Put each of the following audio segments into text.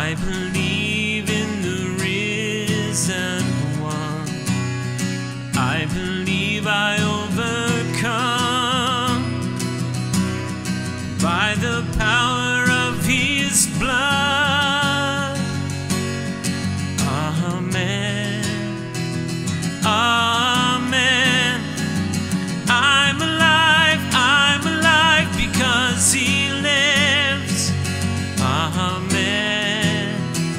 I believe in the risen one. I believe I overcome by the power of his blood. Amen. Amen. I'm alive because he lives. Amen.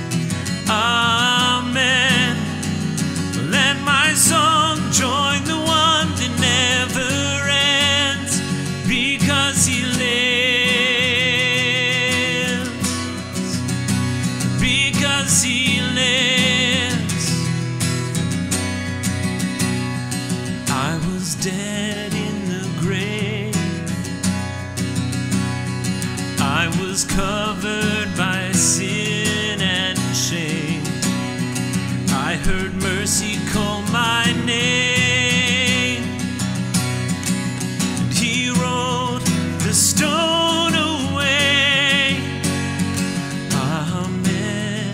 Amen. Let my song join the one that never ends, because he lives. Because he lives. I was dead in the grave. I was covered by sin and shame. I heard mercy call my name, and he rolled the stone away. Amen.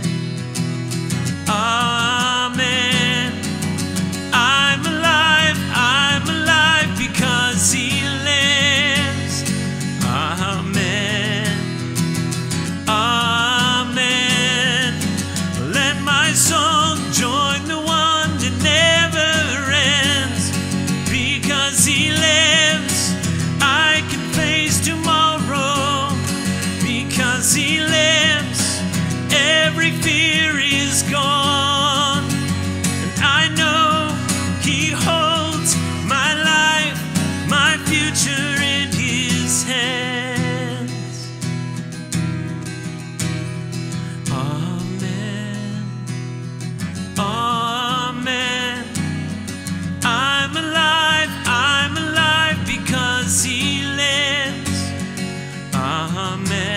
Amen. I'm alive because he lives. Amen. Amen. Let my song join the one that never ends, because he lives. I can face tomorrow because he lives. Every fear is gone, and I know he holds my life, my future in his hands. Amen. Amen. I'm alive because he lives. Amen.